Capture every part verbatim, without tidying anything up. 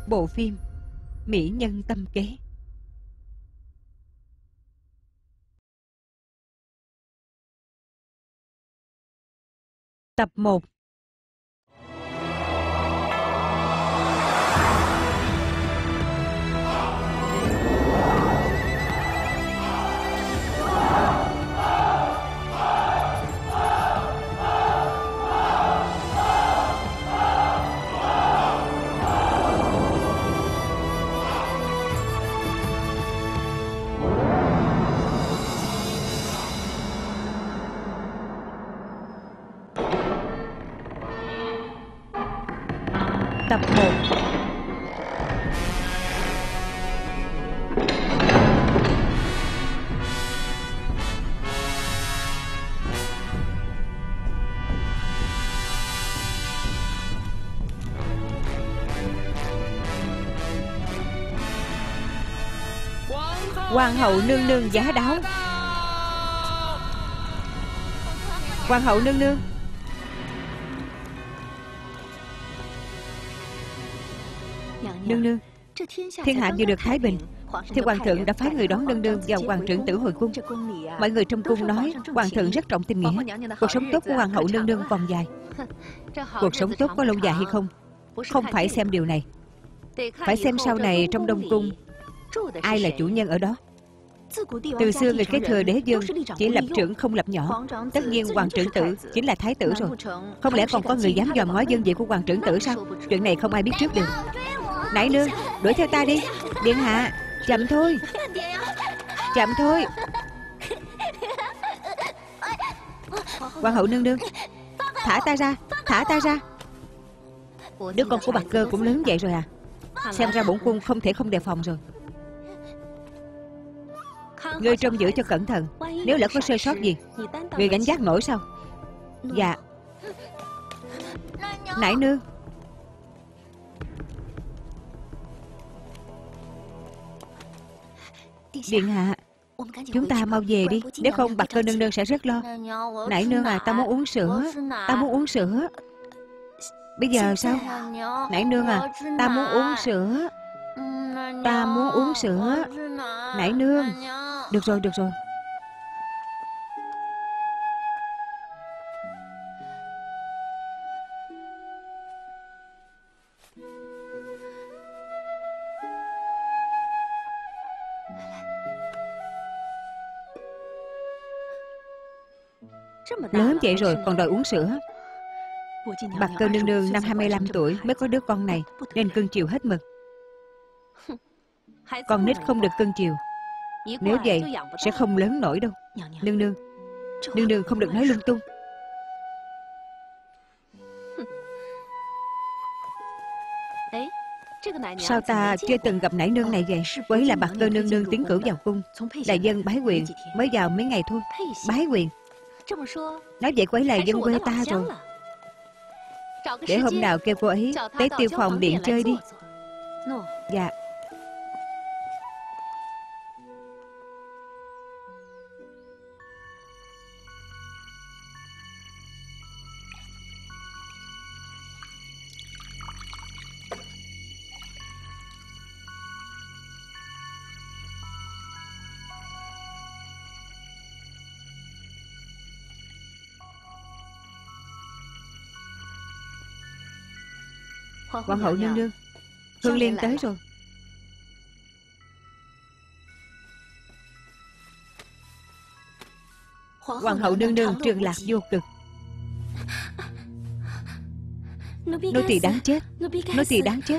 Bộ phim Mỹ Nhân Tâm Kế. Tập một. Tập một. Hoàng hậu nương nương giá đáo. Hoàng hậu nương nương. Nương nương, thiên hạ vừa được thái bình, thì hoàng thượng đã phái người đón nương nương vào hoàng trưởng tử hồi cung. Mọi người trong cung nói hoàng thượng rất trọng tình nghĩa. Cuộc sống tốt của hoàng hậu nương nương còn dài. Cuộc sống tốt có lâu dài hay không, không phải xem điều này, phải xem sau này trong đông cung ai là chủ nhân ở đó. Từ xưa người kế thừa đế vương chỉ lập trưởng không lập nhỏ. Tất nhiên hoàng trưởng tử chính là thái tử rồi. Không lẽ còn có người dám dòm ngó dân vị của hoàng trưởng tử sao? Chuyện này không ai biết trước được. Nãi nương, đuổi theo ta đi. Điện hạ, chậm thôi, chậm thôi. Hoàng hậu nương nương, thả ta ra, thả ta ra. Đứa con của Bạc Cơ cũng lớn vậy rồi à? Xem ra bổn cung không thể không đề phòng rồi. Ngươi trông giữ cho cẩn thận, nếu lỡ có sơ sót gì, ngươi gánh vác nổi sao? Dạ. Nãi nương. Điện hạ, chúng ta mau về đi, nếu không Bạc Cơ nương nương sẽ rất lo. Nãi nương à, ta muốn uống sữa, ta muốn uống sữa. Bây giờ sao? Nãi nương à, ta muốn uống sữa, ta muốn uống sữa. Nãi nương. Được rồi, được rồi. Lớn vậy rồi còn đòi uống sữa. Bạc Cơ nương nương năm hai mươi lăm tuổi mới có đứa con này, nên cưng chiều hết mực. Con nít không được cưng chiều, nếu vậy sẽ không lớn nổi đâu. Nương nương, nương nương không được nói lung tung. Sao ta chưa từng gặp nãi nương này vậy? Quấy là Bạc Cơ nương nương tiến cử vào cung, đại dân bái quyền, mới vào mấy ngày thôi. Bái quyền. Nói vậy quấy là dân quê ta rồi. Để hôm nào kêu cô ấy tới Tiêu Phòng Điện chơi đi. Dạ. Hoàng hậu nương nương, Hương Liên tới rồi. Hoàng hậu nương nương trường lạc vô cực. Nô tỳ đáng chết, nô tỳ đáng chết.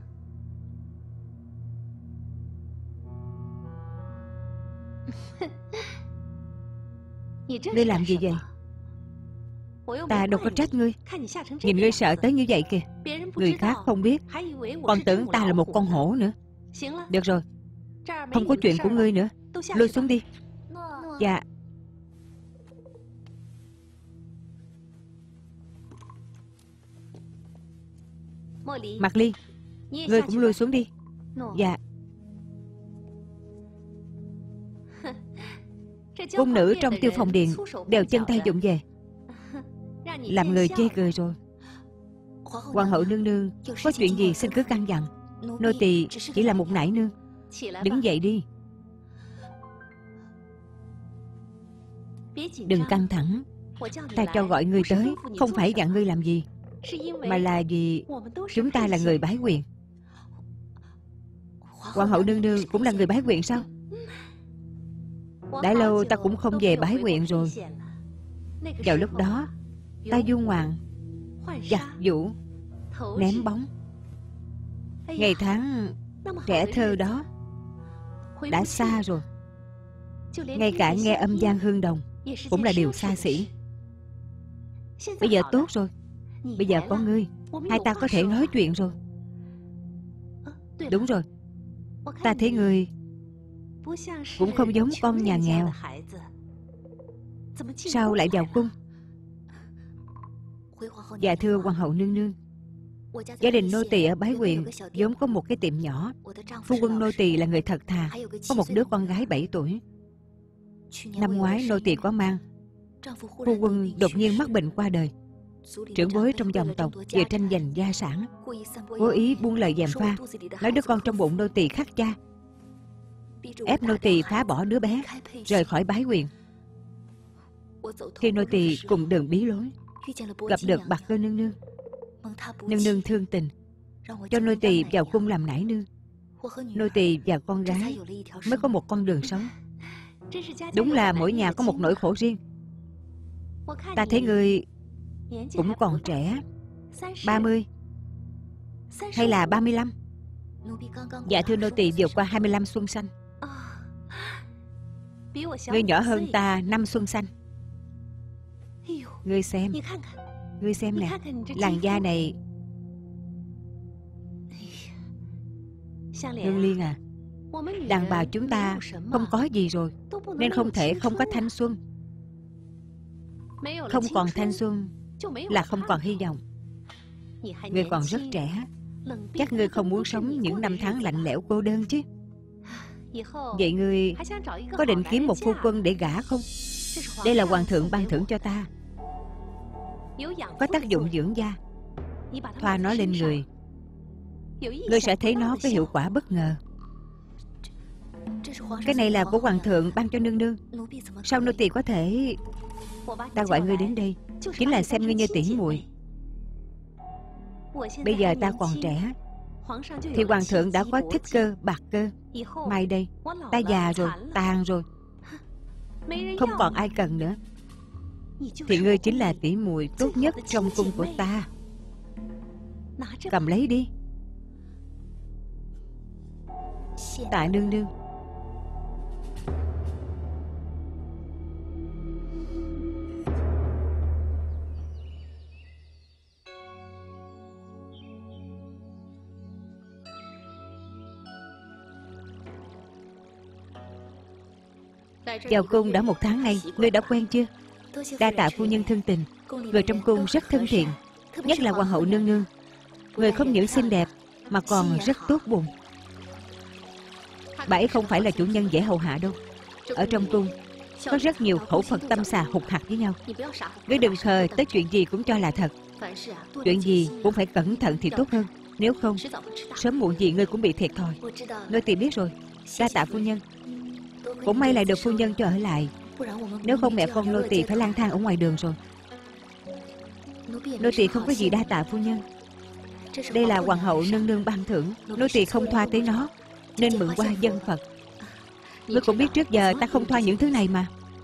Ngươi làm gì vậy? Ta đâu có trách ngươi. Nhìn ngươi sợ tới như vậy kìa. Người khác không biết, còn tưởng ta là một con hổ nữa. Được rồi, không có chuyện của ngươi nữa. Lui xuống đi. Dạ. Mạc Ly, ngươi cũng lui xuống đi. Dạ. Cung nữ trong Tiêu Phòng Điện đều chân tay vụng về, làm người chê cười rồi. Hoàng hậu nương nương có chuyện gì xin cứ căn dặn. Nô tỳ chỉ là một nải nương. Đứng dậy đi. Đừng căng thẳng. Ta cho gọi ngươi tới không phải dặn ngươi làm gì, mà là vì chúng ta là người bái quyền. Hoàng hậu nương nương cũng là người bái quyền sao? Đã lâu ta cũng không về bái quyền rồi. Vào lúc đó ta du ngoạn, giặt giũ, ném bóng. Ngày tháng trẻ thơ đó đã xa rồi. Ngay cả nghe âm vang hương đồng cũng là điều xa xỉ. Bây giờ tốt rồi. Bây giờ có ngươi, hai ta có thể nói chuyện rồi. Đúng rồi, ta thấy ngươi cũng không giống con nhà nghèo. Sao lại vào cung? Dạ thưa hoàng hậu nương nương, gia đình nô tỳ ở Bái Quyền vốn có một cái tiệm nhỏ. Phu quân nô tỳ là người thật thà, có một đứa con gái bảy tuổi. Năm ngoái nô tỳ có mang, phu quân đột nhiên mắc bệnh qua đời. Trưởng bối trong dòng tộc về tranh giành gia sản, cố ý buông lời gièm pha, nói đứa con trong bụng nô tỳ khắc cha, ép nô tỳ phá bỏ đứa bé, rời khỏi Bái Quyền. Khi nô tỳ cùng đường bí lối gặp được Bạc Cơ nương nương, nương nương thương tình cho nô tỳ vào cung làm nải nương. Nô tỳ và con gái mới có một con đường sống. Đúng là mỗi nhà có một nỗi khổ riêng. Ta thấy ngươi cũng còn trẻ, ba mươi hay là ba mươi lăm? Dạ thưa nô tỳ vượt qua hai mươi lăm xuân xanh. Ngươi nhỏ hơn ta năm xuân xanh. Ngươi xem, ngươi xem nè, làn da này. Hương Liên à, đàn bà chúng ta không có gì rồi, nên không thể không có thanh xuân. Không còn thanh xuân là không còn hy vọng. Ngươi còn rất trẻ, chắc ngươi không muốn sống những năm tháng lạnh lẽo cô đơn chứ. Vậy ngươi có định kiếm một phu quân để gả không? Đây là hoàng thượng ban thưởng cho ta, có tác dụng dưỡng da. Thoa nó lên người, ngươi sẽ thấy nó có hiệu quả bất ngờ. Cái này là của hoàng thượng ban cho nương nương. Sao nô tỳ có thể... Ta gọi ngươi đến đây chính là xem ngươi như tỷ muội. Bây giờ ta còn trẻ thì hoàng thượng đã có Thích Cơ, Bạc Cơ. Mai đây ta già rồi, tàn rồi, không còn ai cần nữa, thì ngươi chính là tỷ muội tốt nhất trong cung của ta. Cầm lấy đi. Tạ nương nương. Vào cung đã một tháng nay, ngươi đã quen chưa? Đa tạ phu nhân thương tình. Người trong cung rất thân thiện, nhất là hoàng hậu nương nương. Người không những xinh đẹp mà còn rất tốt bụng. Bà ấy không phải là chủ nhân dễ hầu hạ đâu. Ở trong cung có rất nhiều khẩu Phật tâm xà hụt hạt với nhau. Ngươi đừng khờ tới chuyện gì cũng cho là thật. Chuyện gì cũng phải cẩn thận thì tốt hơn. Nếu không, sớm muộn gì ngươi cũng bị thiệt thòi. Nô tỳ biết rồi. Đa tạ phu nhân. Cũng may là được phu nhân cho ở lại, nếu không mẹ con nô tỳ phải lang thang ở ngoài đường rồi. Nô tỳ không có gì đa tạ phu nhân. Đây là hoàng hậu nương nương ban thưởng, nô tỳ không thoa tới nó, nên mượn qua dân Phật. Ngươi cũng biết trước giờ ta không thoa những thứ này mà.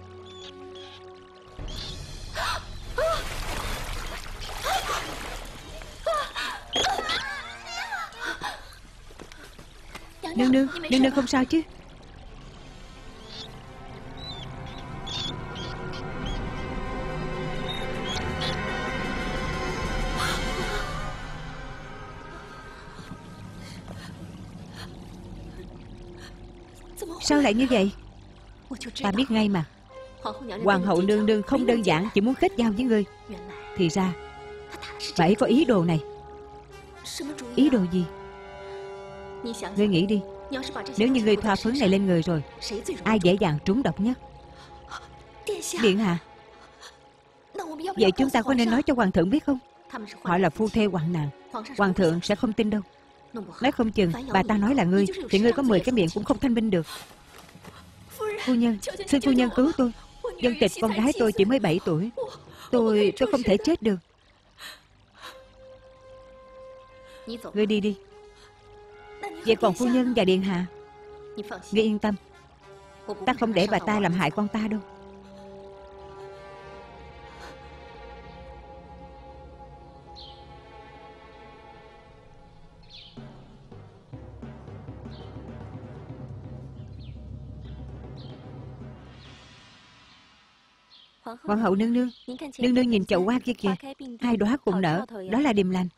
Nương nương, nương nương không sao chứ? Sao lại như vậy? Ta biết ngay mà. Hoàng hậu nương nương không đơn giản chỉ muốn kết giao với ngươi. Thì ra bà ấy có ý đồ này. Ý đồ gì? Ngươi nghĩ đi. Nếu như ngươi thoa phấn này lên người rồi, ai dễ dàng trúng độc nhất? Điện hạ. Vậy chúng ta có nên nói cho hoàng thượng biết không? Họ là phu thê hoạn nạn, hoàng thượng sẽ không tin đâu. Nói không chừng bà ta nói là ngươi, thì ngươi có mười cái miệng cũng không thanh minh được. Phu nhân, xin phu nhân cứu tôi. Dân tịch con gái tôi chỉ mới bảy tuổi. Tôi, tôi không thể chết được. Ngươi đi đi. Vậy còn phu nhân và điện hạ? Ngươi yên tâm, ta không để bà ta làm hại con ta đâu. Hoàng hậu nương nương, nương nương nhìn chậu hoa kia kìa, hai đóa cùng nở, đó là điềm lành.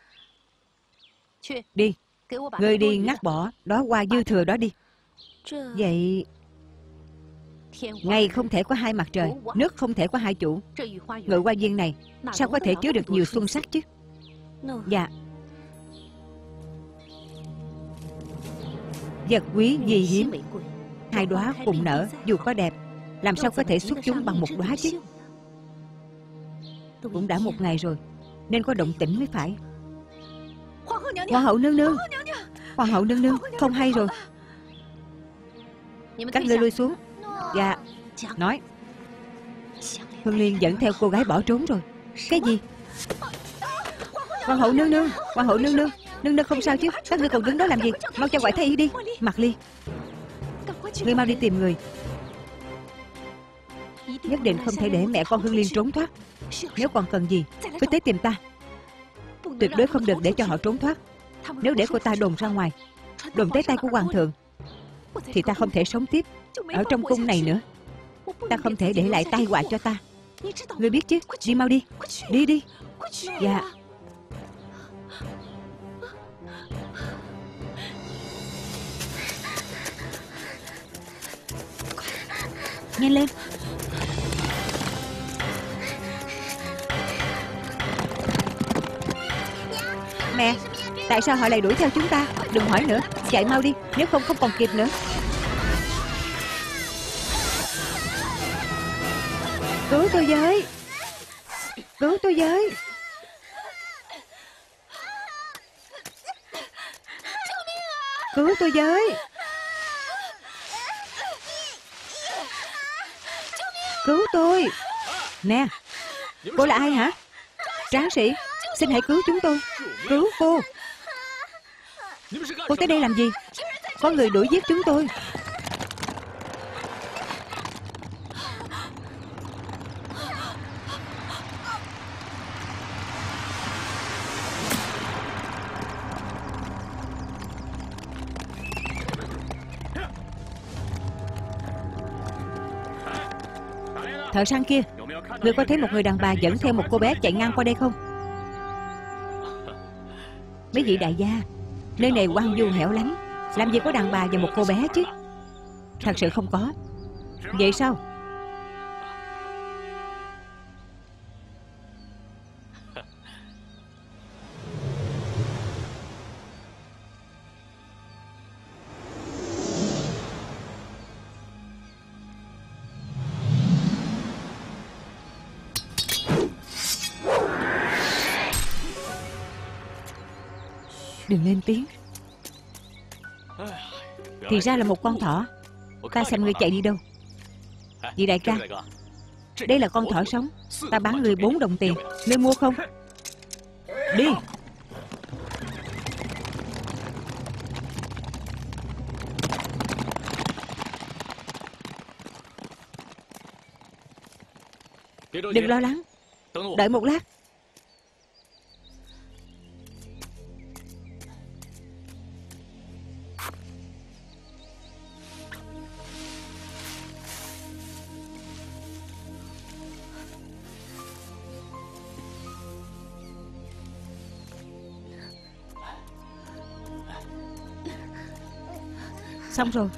Đi, ngươi đi ngắt bỏ đóa hoa dư thừa đó đi. Vậy ngày không thể có hai mặt trời, nước không thể có hai chủ. Ngự hoa viên này sao có thể chứa được nhiều xuân sắc chứ? Dạ. Vật quý gì hiếm, hai đóa cùng nở dù có đẹp, làm sao có thể xuất chúng bằng một đóa chứ? Cũng đã một ngày rồi, nên có động tĩnh mới phải. Hoàng hậu nương nương, Hoàng hậu nương nương, không hay rồi. Các ngươi lui xuống. Dạ. Nói Hương Liên dẫn theo cô gái bỏ trốn rồi. Cái gì? Hoàng hậu nương nương, Hoàng hậu nương nương, nương nương không sao chứ? Các ngươi còn đứng đó làm gì? Mau cho gọi thái y đi. Mạc Ly, ngươi mau đi tìm người. Nhất định không thể để mẹ con Hương Liên trốn thoát. Nếu còn cần gì cứ tới tìm ta. Tuyệt đối không được để cho họ trốn thoát. Nếu để cô ta đồn ra ngoài, đồn tới tay của hoàng thượng, thì ta không thể sống tiếp ở trong cung này nữa. Ta không thể để lại tai họa cho ta. Ngươi biết chứ? Đi mau đi. Đi đi. Dạ. Nhanh lên. Mẹ, tại sao họ lại đuổi theo chúng ta? Đừng hỏi nữa, chạy mau đi, nếu không không còn kịp nữa. Cứu tôi với. Cứu tôi với. Cứu tôi với. Cứu tôi. Nè, cô là ai hả? Tráng sĩ, xin hãy cứu chúng tôi. Cứu cô. Cô tới đây làm gì? Có người đuổi giết chúng tôi. Thợ săn kia, ngươi có thấy một người đàn bà dẫn theo một cô bé chạy ngang qua đây không? Mấy vị đại gia, nơi này hoang vu hẻo lánh, làm gì có đàn bà và một cô bé chứ? Thật sự không có. Vậy sao? Đừng lên tiếng. Thì ra là một con thỏ. Ta xem ngươi chạy đi đâu. Vị đại ca, đây là con thỏ sống. Ta bán ngươi bốn đồng tiền. Ngươi mua không? Đi. Đừng lo lắng, đợi một lát. Xong rồi.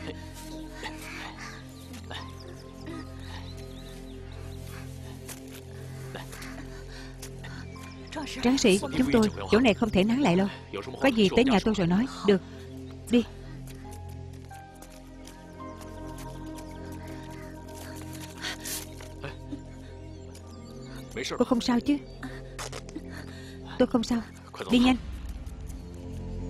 Tráng sĩ, chúng tôi, chỗ này không thể nán lại lâu. Có gì tới nhà tôi rồi nói. Được, đi. Cô không sao chứ? Tôi không sao. Đi nhanh.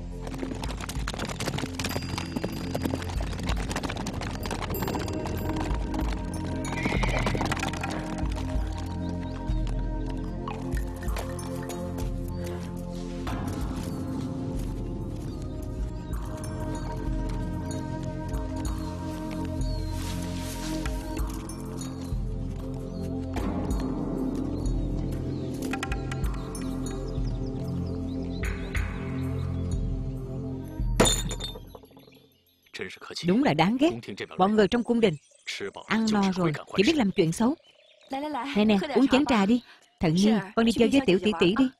Đúng là đáng ghét. Bọn người trong cung đình ăn no rồi chỉ biết làm chuyện xấu. Nè nè, uống chén trà đi. Thận Nhi, con đi chơi với Tiểu tỷ tỷ đi.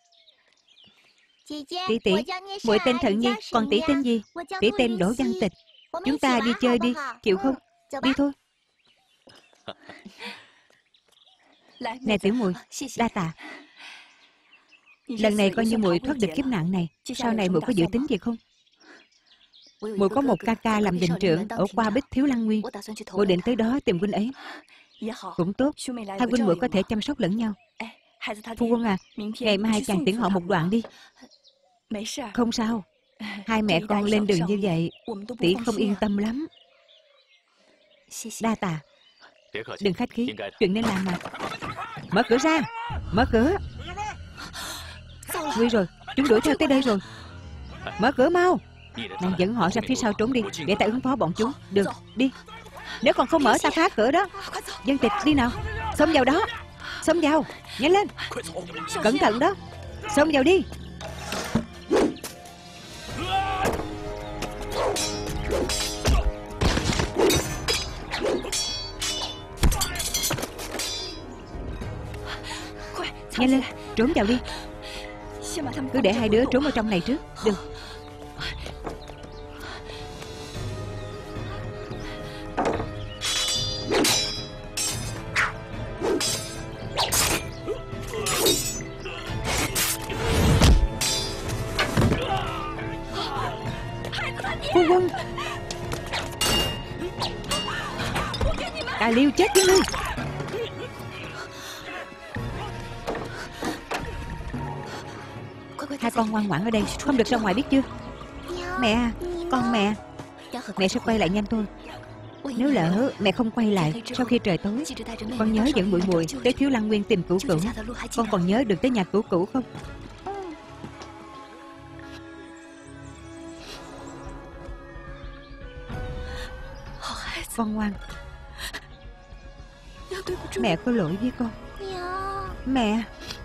Tỷ tỷ, muội tên Thận Nhi, còn tỷ tên gì? Tỷ tên Đỗ Văn Tịch. Chúng ta đi chơi đi, chịu không? Đi thôi. Nè tiểu muội, đa tạ. Lần này coi như muội thoát được kiếp nạn này. Sau này muội có dự tính gì không? Muội có một ca ca làm đình trưởng ở Qua Bích Thiếu Lăng Nguyên. Muội định tới đó tìm huynh ấy. Cũng tốt, hai huynh muội có thể chăm sóc lẫn nhau. Phu quân à, ngày mai chàng tiễn họ một đoạn đi. Không sao. Hai mẹ con lên đường như vậy, tỷ không yên tâm lắm. Đa tạ. Đừng khách khí, chuyện nên làm mà. Mở cửa ra. Mở cửa. Nguy rồi, chúng đuổi theo tới đây rồi. Mở cửa mau. Nàng dẫn họ ra phía sau trốn đi, để ta ứng phó bọn chúng. Được, đi. Nếu còn không mở ta phá cửa đó. Dân Tịch, đi nào. Xông vào đó. Xông vào, nhanh lên. Cẩn thận đó. Xông vào đi. Nhanh lên, trốn vào đi. Cứ để hai đứa trốn ở trong này trước. Được. Phu quân, ta liều chết với ngươi. Hai con ngoan ngoãn ở đây, không được ra ngoài biết chưa? Mẹ à, con mẹ. Mẹ sẽ quay lại nhanh thôi. Nếu lỡ mẹ không quay lại sau khi trời tối, con nhớ dẫn muội muội tới Thiếu Lăng Nguyên tìm Cửu Cửu. Con còn nhớ được tới nhà Cửu Cửu không? Con ngoan. Mẹ có lỗi với con. Mẹ.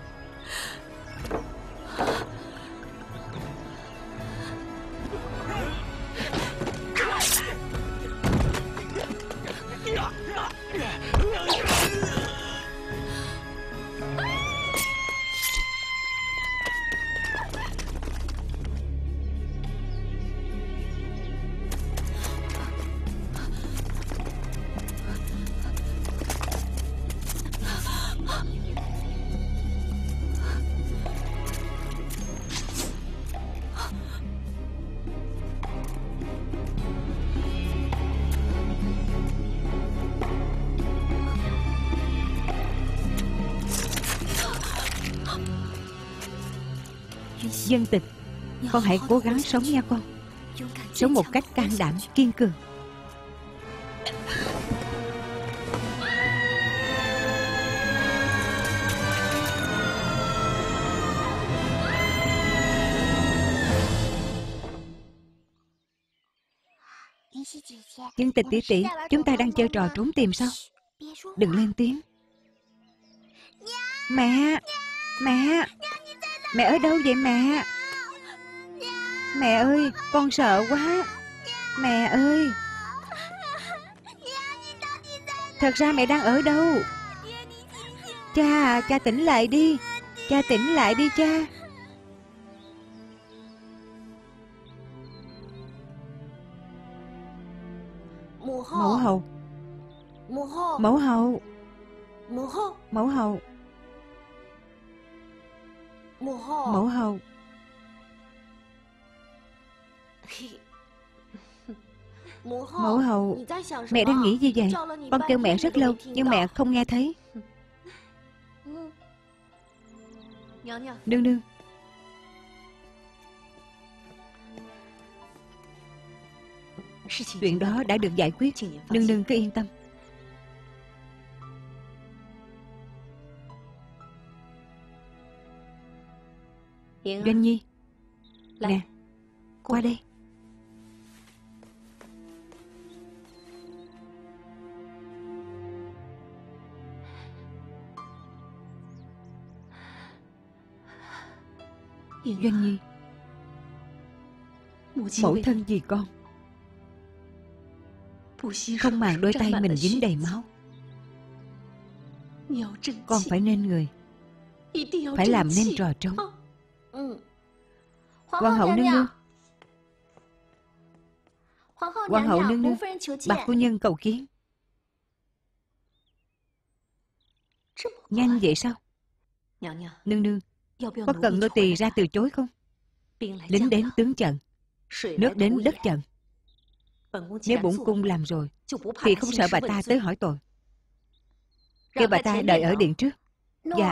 Dân Tịch, con hãy cố gắng sống nha con. Sống một cách can đảm, kiên cường. Dân Tịch tỷ tỷ, chúng ta đang chơi trò trốn tìm sao? Đừng lên tiếng. Mẹ, mẹ, mẹ ở đâu vậy mẹ? Mẹ ơi, con sợ quá. Mẹ ơi. Thật ra mẹ đang ở đâu? Cha, cha tỉnh lại đi. Cha tỉnh lại đi cha. Mẫu hậu. Mẫu hậu. Mẫu hậu. Mẫu hậu. Mẫu hậu. Mẫu hậu, mẹ đang nghĩ gì vậy? Con kêu mẹ rất lâu nhưng mẹ không nghe thấy. Nương nương. Chuyện đó đã được giải quyết. Nương nương cứ yên tâm. Doanh Nhi, nè, qua đây. Doanh Nhi, mẫu thân vì con không màng đôi tay mình dính đầy máu. Con phải nên người, phải làm nên trò trống. Hoàng hậu nương nương, Hoàng hậu nương nương, bạch phu nhân cầu kiến. Nhanh vậy sao? Nương nương, có cần nô tỳ ra từ chối không? Lính đến tướng trận, nước đến đất trận. Nếu bổn cung làm rồi thì không sợ bà ta tới hỏi tội. Kêu bà ta đợi ở điện trước. Dạ.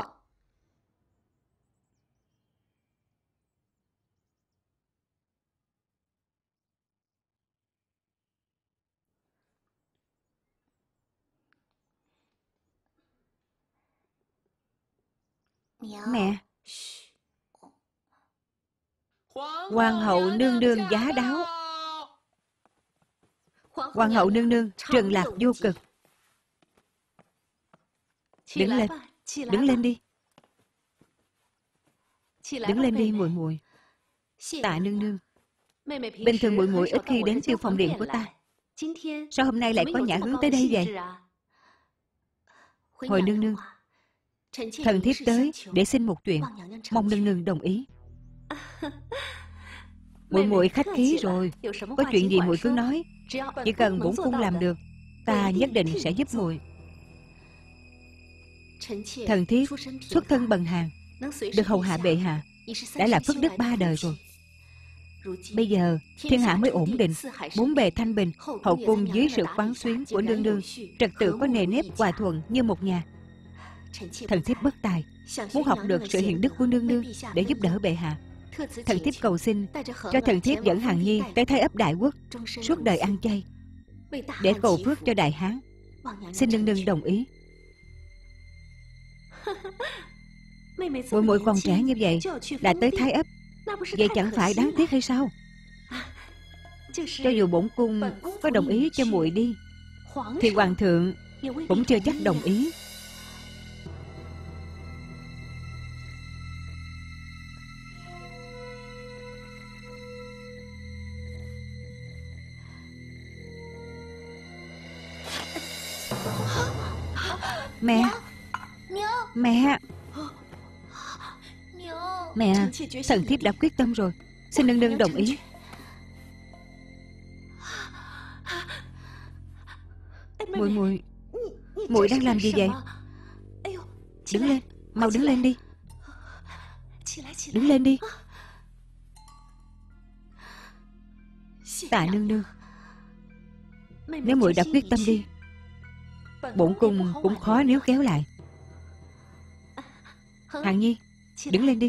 Mẹ. Hoàng hậu nương nương giá đáo. Hoàng hậu nương nương truyền lạc vô cực. Đứng lên, đứng lên đi. Đứng lên đi muội muội. Tạ nương nương. Bình thường muội muội ít khi đến tiêu phòng điện của ta. Sao hôm nay lại có nhã hướng tới đây vậy? Hồi nương nương, thần thiếp tới để xin một chuyện, mong nương nương đồng ý. Muội muội khách khí rồi, có chuyện gì muội cứ nói, chỉ cần bổn cung làm được, ta nhất định sẽ giúp muội. Thần thiếp xuất thân bần hàn, được hầu hạ bệ hạ, đã là phước đức ba đời rồi. Bây giờ thiên hạ mới ổn định, bốn bề thanh bình, hậu cung dưới sự quán xuyến của nương nương, trật tự có nề nếp hòa thuận như một nhà. Thần thiếp bất tài, muốn học được sự hiền đức của nương nương để giúp đỡ bệ hạ. Thần thiếp cầu xin cho thần thiếp dẫn Hàn Nhi tới Thái Ấp Đại Quốc, suốt đời ăn chay, để cầu phước cho Đại Hán. Xin nương nương đồng ý. Muội muội còn trẻ như vậy đã tới Thái Ấp, vậy chẳng phải đáng tiếc hay sao? Cho dù bổn cung có đồng ý cho muội đi, thì hoàng thượng cũng chưa chắc đồng ý. Mẹ, mẹ, mẹ, thần thiếp đã quyết tâm rồi, xin nương nương đồng ý. Muội muội, muội đang làm gì vậy? Đứng lên, mau đứng lên đi. Đứng lên đi. Tạ nương nương, nếu muội đã quyết tâm đi, bổn cung cũng khó níu kéo lại. Hàn Nhi, đứng lên đi.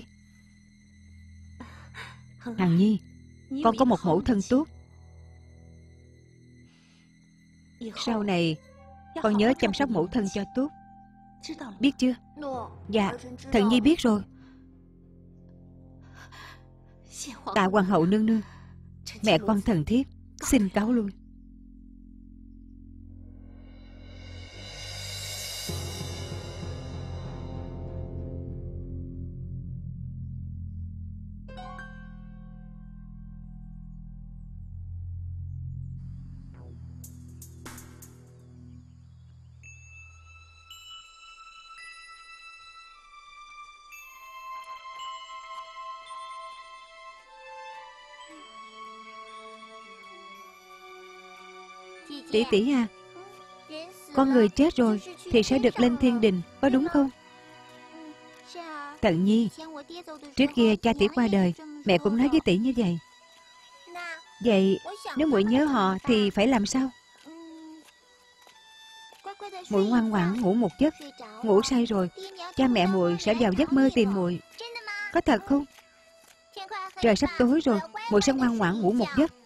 Hàn Nhi, con có một mẫu thân tốt. Sau này con nhớ chăm sóc mẫu thân cho tốt, biết chưa? Dạ, thần Nhi biết rồi. Tạ hoàng hậu nương nương, mẹ con thần thiếp xin cáo lui. Tỷ tỷ à, con người chết rồi thì sẽ được lên thiên đình, có đúng không? Thần Nhi, trước kia cha tỷ qua đời, mẹ cũng nói với tỷ như vậy. Vậy nếu muội nhớ họ thì phải làm sao? Muội ngoan ngoãn ngủ một giấc, ngủ say rồi cha mẹ muội sẽ vào giấc mơ tìm muội. Có thật không? Trời sắp tối rồi, muội sẽ ngoan ngoãn ngủ một giấc.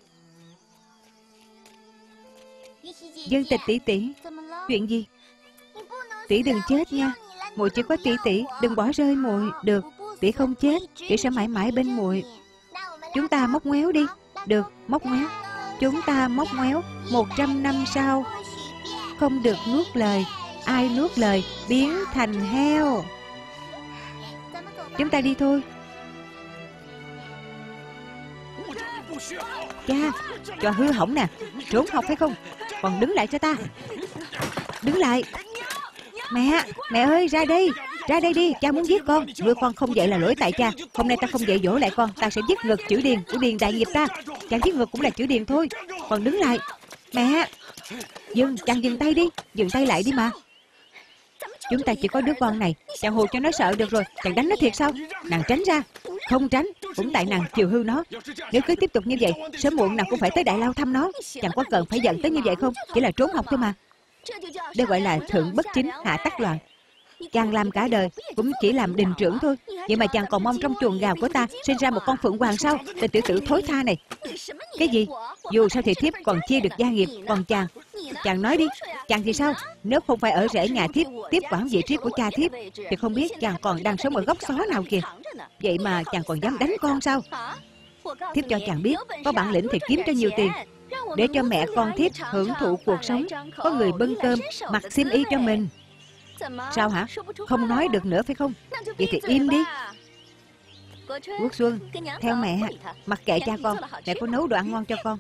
Dân tịch tỷ tỷ, chuyện gì? Tỷ đừng chết nha, muội chỉ có tỷ tỷ, đừng bỏ rơi muội. Được, tỷ không chết, tỷ sẽ mãi mãi bên muội. Chúng ta móc ngoéo đi. Được, móc ngoéo. Chúng ta móc ngoéo một trăm năm sau. Không được nuốt lời, ai nuốt lời biến thành heo. Chúng ta đi thôi. Cha, cho hư hỏng nè. Trốn học phải không? Còn đứng lại cho ta. Đứng lại. Mẹ, mẹ ơi, ra đây. Ra đây đi, cha muốn giết con. Nuôi con không dạy là lỗi tại cha. Hôm nay ta không dạy dỗ lại con, ta sẽ giết ngược chữ điền của điền đại nghiệp ta. Chàng giết ngược cũng là chữ điền thôi. Còn đứng lại. Mẹ. Dừng, chàng dừng tay đi. Dừng tay lại đi mà. Chúng ta chỉ có đứa con này. Chàng hù cho nó sợ được rồi. Chàng đánh nó thiệt sao? Nàng tránh ra. Không tránh, cũng tại nàng chiều hư nó. Nếu cứ tiếp tục như vậy, sớm muộn nàng cũng phải tới Đại Lao thăm nó. Chàng có cần phải giận tới như vậy không? Chỉ là trốn học thôi mà. Đây gọi là thượng bất chính, hạ tắc loạn. Chàng làm cả đời cũng chỉ làm đình trưởng thôi. Vậy mà chàng còn mong trong chuồng gào của ta sinh ra một con phượng hoàng sao? Tên tiểu tử thối tha này. Cái gì? Dù sao thì thiếp còn chia được gia nghiệp. Còn chàng, chàng nói đi. Chàng thì sao? Nếu không phải ở rễ nhà thiếp tiếp quản vị trí của cha thiếp thì không biết chàng còn đang sống ở góc xó nào kìa. Vậy mà chàng còn dám đánh con sao? Thiếp cho chàng biết, có bản lĩnh thì kiếm cho nhiều tiền, để cho mẹ con thiếp hưởng thụ cuộc sống, có người bưng cơm, mặc xiêm y cho mình. Sao hả? Không nói được nữa phải không? Vậy thì im đi. Quốc Xuân, theo mẹ, mặc kệ cha con. Mẹ có nấu đồ ăn ngon cho con.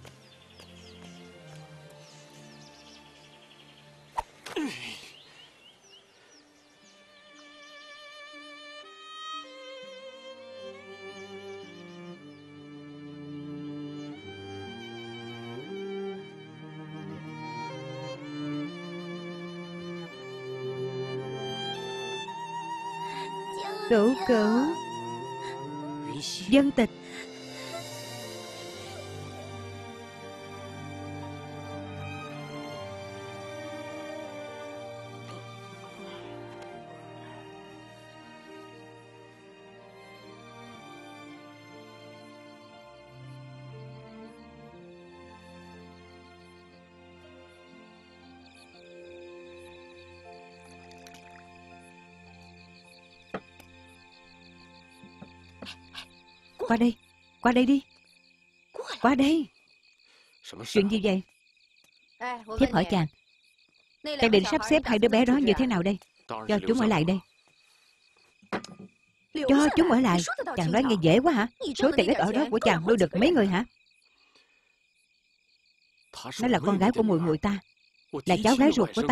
Cửu cửu. Dân tịch. Qua đây, qua đây đi. Qua đây. Chuyện gì vậy? Thiếp hỏi chàng, chàng định sắp xếp hai đứa bé đó như thế nào đây? Cho chúng ở lại đây. Cho chúng ở lại. Chàng nói nghe dễ quá hả? Số tiền ít ở đó của chàng nuôi được mấy người hả? Nó là con gái của muội muội ta, là cháu gái ruột của ta.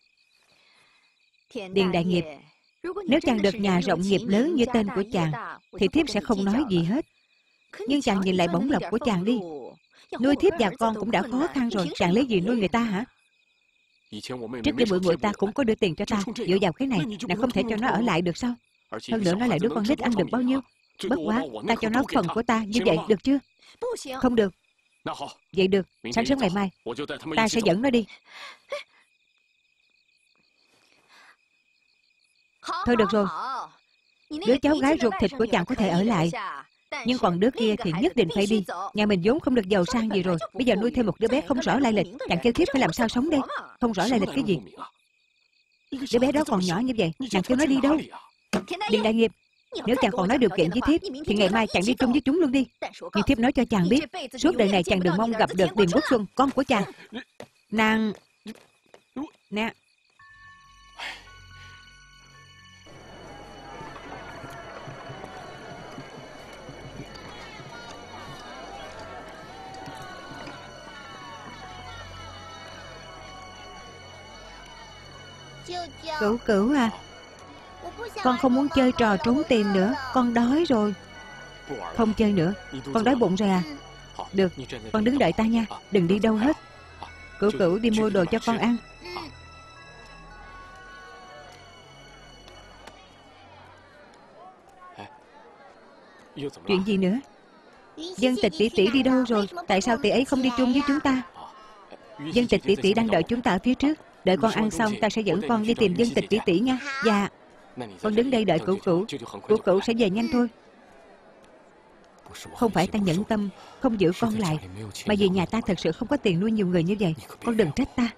Điền đại nghiệp, nếu chàng được nhà rộng nghiệp lớn như tên của chàng thì thiếp sẽ không nói gì hết. Nhưng chàng nhìn lại bổng lộc của chàng đi. Nuôi thiếp và con cũng đã khó khăn rồi, chàng lấy gì nuôi người ta hả? Trước kia muội muội ta cũng có đưa tiền cho ta. Dựa vào cái này, nàng không thể cho nó ở lại được sao? Hơn nữa nó lại đứa con nít ăn được bao nhiêu. Bất quá, ta cho nó phần của ta, như vậy được chưa? Không được. Vậy được, sáng sớm ngày mai ta sẽ dẫn nó đi. Thôi được rồi, đứa cháu gái ruột thịt của chàng có thể ở lại, nhưng còn đứa kia thì nhất định phải đi. Nhà mình vốn không được giàu sang gì rồi, bây giờ nuôi thêm một đứa bé không rõ lai lịch, chàng kêu thiếp phải làm sao sống đây? Không rõ lai lịch cái gì? Đứa bé đó còn nhỏ như vậy, nàng kêu nó đi đâu? Điền đại nghiệp, nếu chàng còn nói điều kiện với thiếp thì ngày mai chàng đi chung với chúng luôn đi. Nhưng thiếp nói cho chàng biết, suốt đời này chàng đừng mong gặp được Điền Quốc Xuân, con của chàng. Nàng... Nè. Cửu cửu à, con không muốn chơi trò trốn tìm nữa, con đói rồi. Không chơi nữa, con đói bụng rồi à? Được, con đứng đợi ta nha, đừng đi đâu hết. Cửu cửu đi mua đồ cho con ăn. Chuyện gì nữa? Dân tịch tỷ tỷ đi đâu rồi? Tại sao tỷ ấy không đi chung với chúng ta? Dân tịch tỷ tỷ đang đợi chúng ta ở phía trước. Đợi con ăn xong ta sẽ dẫn con đi tìm dân tịch tỷ tỷ nha. Dạ. Con đứng đây đợi cửu cửu. Cửu cửu sẽ về nhanh thôi. Không phải ta nhẫn tâm không giữ con lại, mà vì nhà ta thật sự không có tiền nuôi nhiều người như vậy. Con đừng trách ta.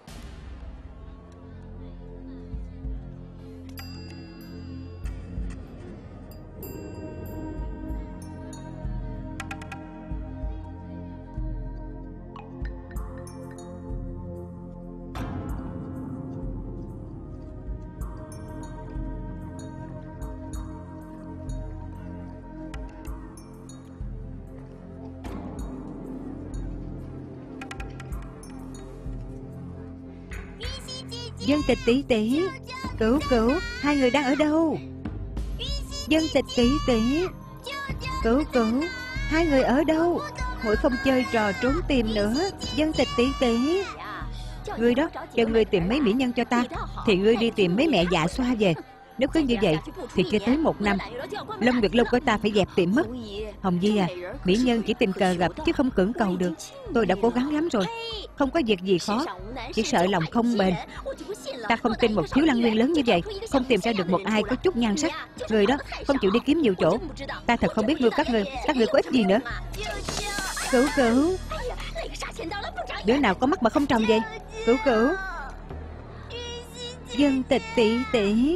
Dân Tịch tỷ tỷ, Cửu Cửu, hai người đang ở đâu? Dân Tịch tỷ tỷ, Cửu Cửu, hai người ở đâu? Muội không chơi trò trốn tìm nữa. Dân Tịch tỷ tỷ, ngươi đó, cho ngươi tìm mấy mỹ nhân cho ta, thì ngươi đi tìm mấy mẹ dạ xoa về. Nếu cứ như vậy thì chưa tới một năm, Lâm Nguyệt Lâu của ta phải dẹp tiệm mất. Hồng Di à, mỹ nhân chỉ tình cờ gặp chứ không cưỡng cầu được. Tôi đã cố gắng lắm rồi, không có việc gì khó, chỉ sợ lòng không bền. Ta không tin một thiếu lăng nguyên lớn như vậy không tìm ra được một ai có chút nhan sắc. Người đó không chịu đi kiếm nhiều chỗ. Ta thật không biết nuôi các ngươi, các ngươi có ích gì nữa. Cửu Cửu, đứa nào có mắt mà không trồng vậy? Cửu Cửu, Dân Tịch tỷ tỷ.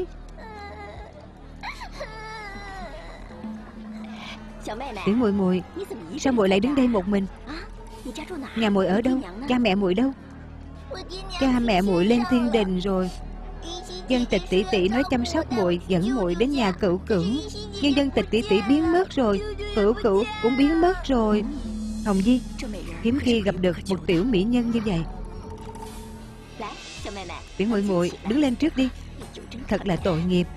Tiểu muội muội, sao muội lại đứng đây một mình? Nhà muội ở đâu? Cha mẹ muội đâu? Cha mẹ muội lên thiên đình rồi. Dân Tịch tỷ tỷ nói chăm sóc muội, dẫn muội đến nhà Cửu Cửu. Nhưng Dân Tịch tỷ tỷ biến mất rồi, Cửu Cửu cũng biến mất rồi. Hồng Di, hiếm khi gặp được một tiểu mỹ nhân như vậy. Tiểu muội muội, đứng lên trước đi. Thật là tội nghiệp.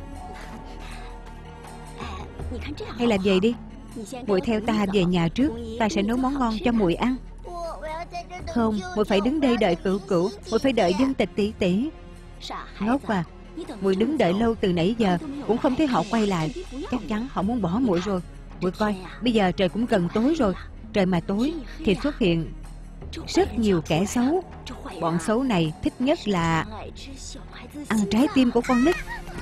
Hay là vậy đi, muội theo ta về nhà trước, ta sẽ nấu món ngon cho muội ăn. Không, muội phải đứng đây đợi Cửu Cửu, muội phải đợi Dân Tịch tỷ tỷ. Ngốc à, muội đứng đợi lâu từ nãy giờ cũng không thấy họ quay lại. Chắc chắn họ muốn bỏ muội rồi. Muội coi, bây giờ trời cũng gần tối rồi. Trời mà tối thì xuất hiện rất nhiều kẻ xấu. Bọn xấu này thích nhất là ăn trái tim của con nít.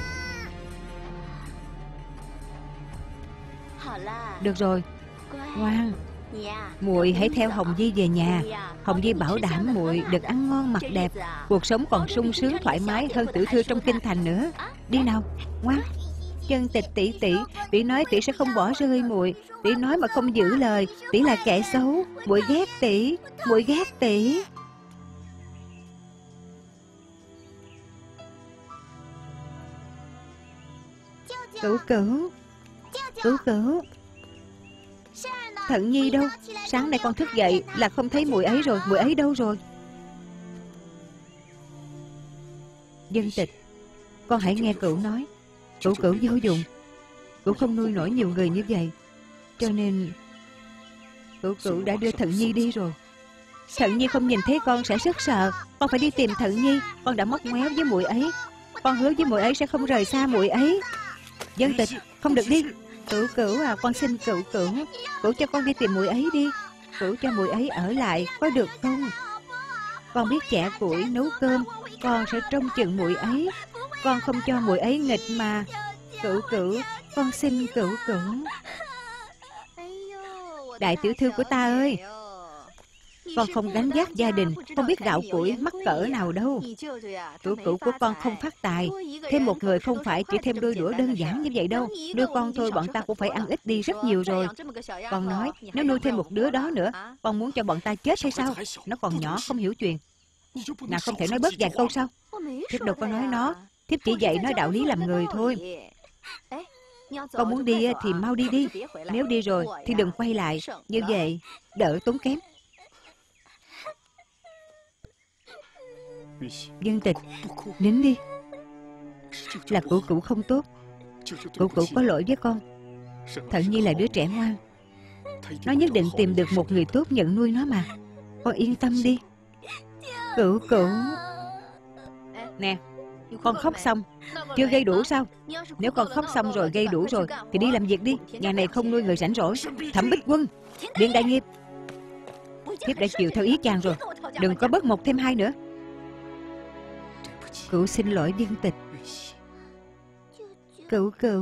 Được rồi, ngoan, muội hãy theo Hồng Di về nhà. Hồng Di bảo đảm muội được ăn ngon mặc đẹp, cuộc sống còn sung sướng thoải mái hơn tiểu thư trong kinh thành nữa. Đi nào, ngoan. Dân Tịch tỷ tỷ, tỷ nói tỷ sẽ không bỏ rơi muội. Tỷ nói mà không giữ lời, tỷ là kẻ xấu. Muội ghét tỷ, muội ghét tỷ. Cửu Cửu, Cửu Cửu, Thận Nhi đâu? Sáng nay con thức dậy là không thấy muội ấy rồi. Muội ấy đâu rồi? Dân Tịch, con hãy nghe Cửu nói. Cửu Cửu vô dụng, Cửu không nuôi nổi nhiều người như vậy, cho nên Cửu Cửu đã đưa Thận Nhi đi rồi. Thận Nhi không nhìn thấy con sẽ rất sợ. Con phải đi tìm Thận Nhi. Con đã móc ngoéo với muội ấy. Con hứa với muội ấy sẽ không rời xa muội ấy. Dân Tịch, không được đi. Cửu Cửu à, con xin Cửu Cửu, Cửu cho con đi tìm muội ấy đi. Cửu cho muội ấy ở lại, có được không? Con biết chẻ củi nấu cơm, con sẽ trông chừng muội ấy. Con không cho muội ấy nghịch mà. Cửu Cửu, con xin Cửu Cửu. Đại tiểu thư của ta ơi, con không gánh vác gia đình, không biết gạo củi mắc cỡ nào đâu. Cửu Cửu của con không phát tài, thêm một người không phải chỉ thêm đôi đũa đơn giản như vậy đâu. Nuôi con thôi bọn ta cũng phải ăn ít đi rất nhiều rồi. Con nói nếu nuôi thêm một đứa đó nữa, con muốn cho bọn ta chết hay sao? Nó còn nhỏ không hiểu chuyện. Nào không thể nói bớt vài câu sao? Thiếp đâu có nói nó, thiếp chỉ dạy nói đạo lý làm người thôi. Con muốn đi thì mau đi đi. Nếu đi rồi thì đừng quay lại. Như vậy đỡ tốn kém. Dân Tịch, nín đi. Là Cửu Cửu không tốt. Cửu Cửu có lỗi với con. Thận Nhi là đứa trẻ ngoan, nó nhất định tìm được một người tốt nhận nuôi nó mà. Con yên tâm đi. Cửu Cửu. Nè, con khóc xong chưa gây đủ sao? Nếu con khóc xong rồi gây đủ rồi thì đi làm việc đi. Nhà này không nuôi người rảnh rỗi. Thẩm Bích Quân, Điện Đại Nghiệp, thiếp đã chịu theo ý chàng rồi, đừng có bớt một thêm hai nữa. Cửu xin lỗi Dân Tịch. Cửu Cửu.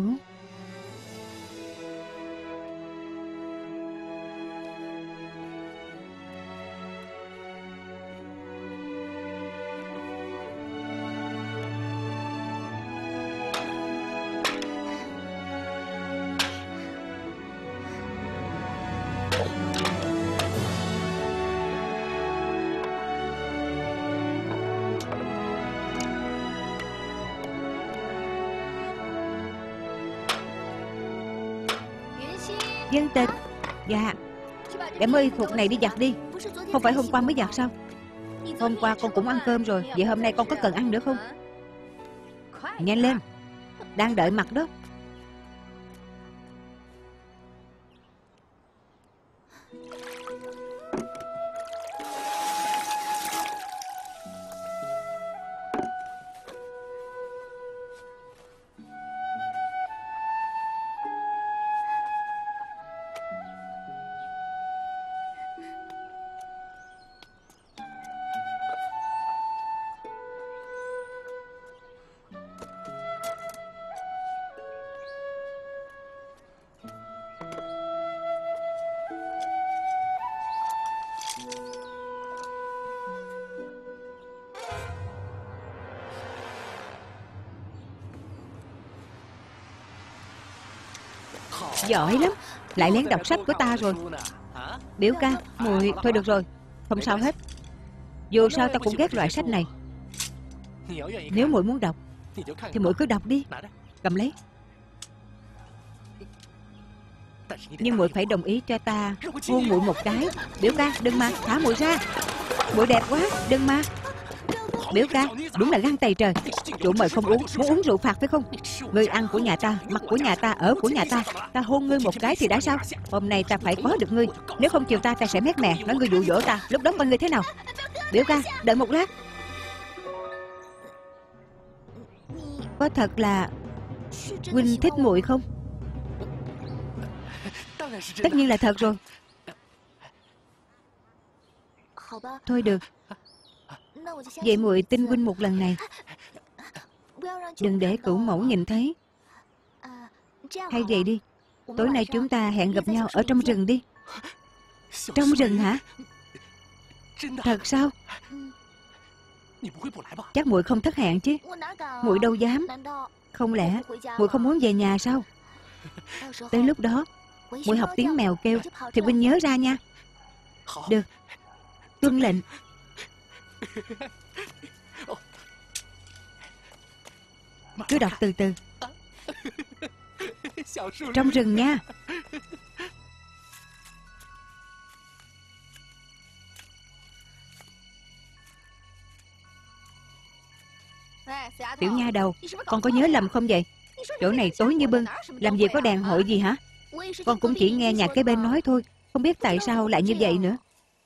Dân Tịch. Dạ. Đem ơi thuộc này đi giặt đi. Không phải hôm qua mới giặt sao? Hôm qua con cũng ăn cơm rồi. Vậy hôm nay con có cần ăn nữa không? Nhanh lên, đang đợi mặt đó. Giỏi lắm, lại lén đọc sách của ta rồi. Biểu ca, muội thôi được rồi, không sao hết. Dù sao ta cũng ghét loại sách này. Nếu muội muốn đọc thì muội cứ đọc đi. Cầm lấy. Nhưng muội phải đồng ý cho ta hôn muội một cái. Biểu ca, đừng mà, thả muội ra. Muội đẹp quá, đừng mà. Biểu ca, đúng là gan tày trời. Chủ mời không uống, muốn uống rượu phạt phải không? Ngươi ăn của nhà ta, mặc của nhà ta, ở của nhà ta. Ta hôn ngươi một cái thì đã sao? Hôm nay ta phải có được ngươi. Nếu không chiều ta, ta sẽ mét mè nói ngươi dụ dỗ ta. Lúc đó coi ngươi thế nào? Biểu ca, đợi một lát. Có thật là huynh thích muội không? Tất nhiên là thật rồi. Thôi được. Vậy muội tin huynh một lần này. Đừng để cửu mẫu nhìn thấy. Hay vậy đi, tối nay chúng ta hẹn gặp nhau ở trong rừng đi. Trong rừng hả? Thật sao? Chắc muội không thất hẹn chứ? Muội đâu dám. Không lẽ muội không muốn về nhà sao? Tới lúc đó muội học tiếng mèo kêu thì huynh nhớ ra nha. Được, tuân lệnh. Cứ đọc từ từ. Trong rừng nha. Tiểu nha đầu, con có nhớ lầm không vậy? Chỗ này tối như bưng, làm gì có đèn hội gì hả? Con cũng chỉ nghe nhà kế bên nói thôi, không biết tại sao lại như vậy nữa.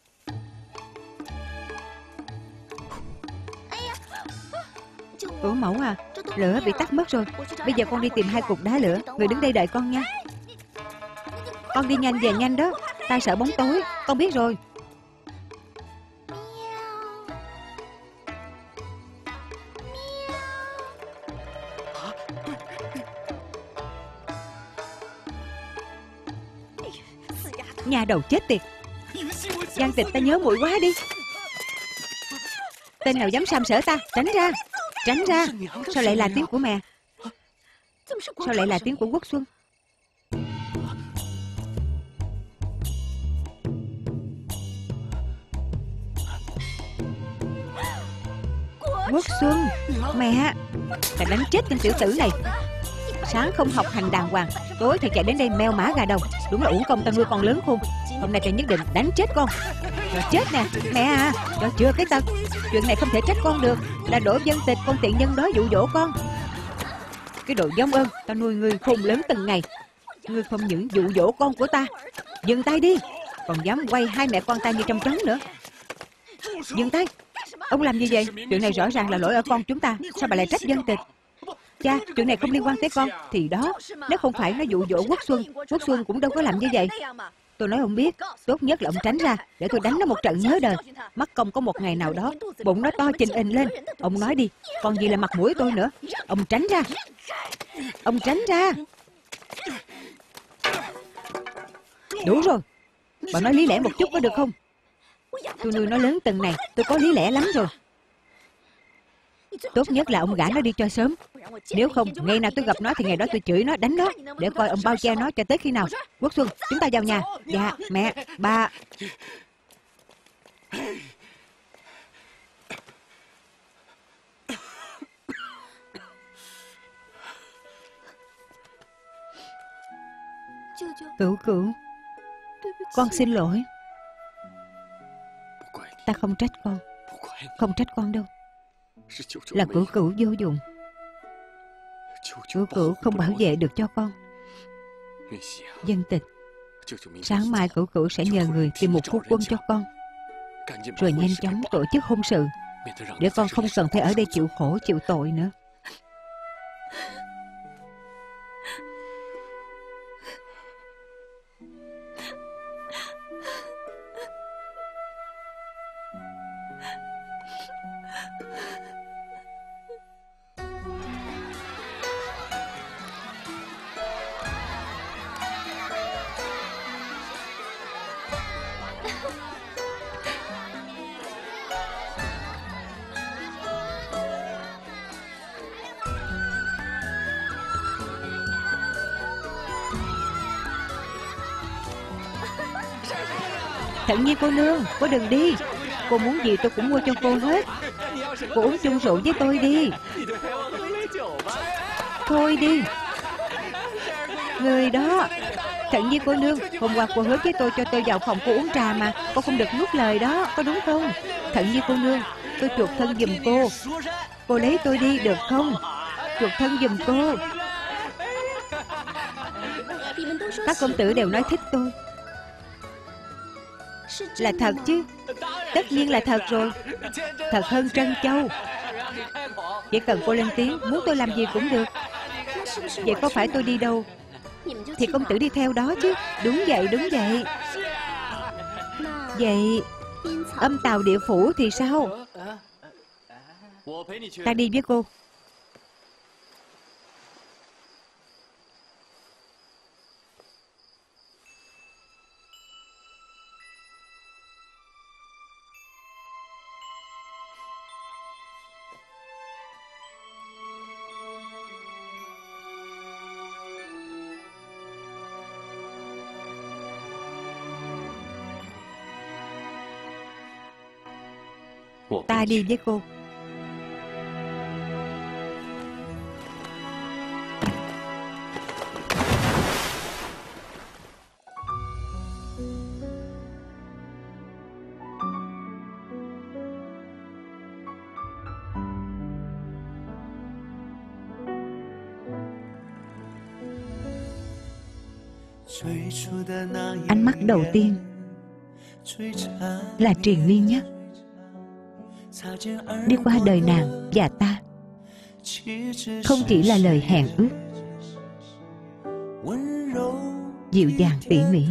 Cửu mẫu à, lửa bị tắt mất rồi. Bây giờ con đi tìm hai cục đá lửa. Người đứng đây đợi con nha. Con đi nhanh về nhanh đó. Ta sợ bóng tối. Con biết rồi. Nhà đầu chết tiệt. Giang Tịch, ta nhớ muội quá đi. Tên nào dám sàm sỡ ta? Tránh ra. Tránh ra. Sao lại là tiếng của mẹ? Sao lại là tiếng của Quốc Xuân? Quốc Xuân, mẹ. Ta đánh chết tên tiểu tử này. Sáng không học hành đàng hoàng, tối thì chạy đến đây meo mã gà đồng. Đúng là uổng công ta nuôi con lớn khôn. Hôm nay ta nhất định đánh chết con. Rồi chết nè. Mẹ à, rồi chưa cái tật. Chuyện này không thể trách con được. Là Đỗ Vân Tịch, con tiện nhân đó dụ dỗ con. Cái đồ vong ơn, ta nuôi ngươi khôn lớn từng ngày. Ngươi không những dụ dỗ con của ta. Dừng tay đi. Còn dám quay hai mẹ con ta như trong trống nữa. Dừng tay. Ông làm gì vậy? Chuyện này rõ ràng là lỗi ở con chúng ta. Sao bà lại trách Vân Tịch? Cha, chuyện này không liên quan tới con. Thì đó, nếu không phải nó dụ dỗ Quốc Xuân, Quốc Xuân cũng đâu có làm như vậy. Tôi nói ông biết, tốt nhất là ông tránh ra, để tôi đánh nó một trận nhớ đời. Mắc công có một ngày nào đó bụng nó to trình ình lên. Ông nói đi, còn gì là mặt mũi tôi nữa. Ông tránh ra. Ông tránh ra. Đủ rồi. Bà nói lý lẽ một chút có được không? Tôi nuôi nó lớn từng này, tôi có lý lẽ lắm rồi. Tốt nhất là ông gả nó đi cho sớm. Nếu không, ngày nào tôi gặp nó thì ngày đó tôi chửi nó, đánh nó, để coi ông bao che nó cho tới khi nào. Quốc Xuân, chúng ta vào nhà. Dạ, mẹ, ba. Cửu Cửu, con xin lỗi. Ta không trách con. Không trách con đâu, là cửu cửu vô dụng. Cửu cửu không bảo vệ được cho con. Dân Tịch, sáng mai cửu cửu sẽ nhờ người tìm một phu quân cho con, rồi nhanh chóng tổ chức hôn sự, để con không cần phải ở đây chịu khổ chịu tội nữa. Thận Nhi cô nương, cô đừng đi. Cô muốn gì tôi cũng mua cho cô hết. Cô uống chung rượu với tôi đi. Thôi đi. Người đó, Thận Nhi cô nương, hôm qua cô hứa với tôi cho tôi vào phòng cô uống trà mà. Cô không được nuốt lời đó, có đúng không? Thận Nhi cô nương, tôi chuộc thân giùm cô. Cô lấy tôi đi được không? Chuộc thân giùm cô. Các công tử đều nói thích tôi. Là thật chứ? Tất nhiên là thật rồi. Thật hơn trân châu. Chỉ cần cô lên tiếng, muốn tôi làm gì cũng được. Vậy có phải tôi đi đâu thì công tử đi theo đó chứ? Đúng vậy, đúng vậy. Vậy Âm Tào địa phủ thì sao? Ta đi với cô. Ta đi với cô. Ánh mắt đầu tiên là triền miên nhất, đi qua đời nàng và ta. Không chỉ là lời hẹn ước, dịu dàng tỉ mỉ,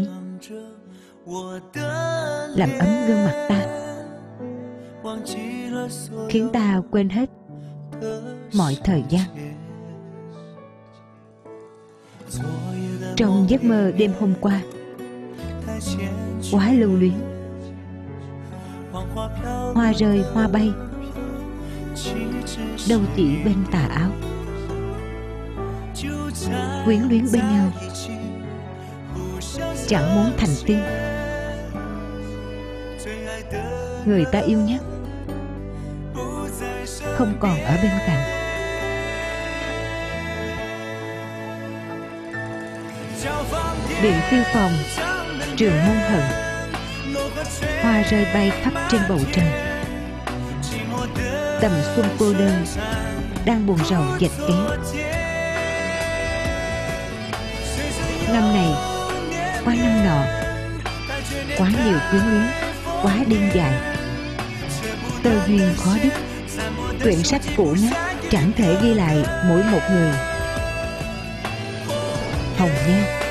làm ấm gương mặt ta, khiến ta quên hết mọi thời gian. Trong giấc mơ đêm hôm qua, quá lưu luyến. Hoa rơi hoa bay, đâu chỉ bên tà áo. Quyến luyến bên nhau, chẳng muốn thành tiên. Người ta yêu nhất không còn ở bên cạnh. Điện tiêu phòng, trường môn hận, hoa rơi bay khắp trên bầu trời. Tầm xuân cô đơn đang buồn rầu dệt kéo. Năm này qua năm nọ, quá nhiều quyến luyến, quá đêm dài. Tơ duyên khó đứt, quyển sách cũ nát chẳng thể ghi lại mỗi một người. Hồng nhan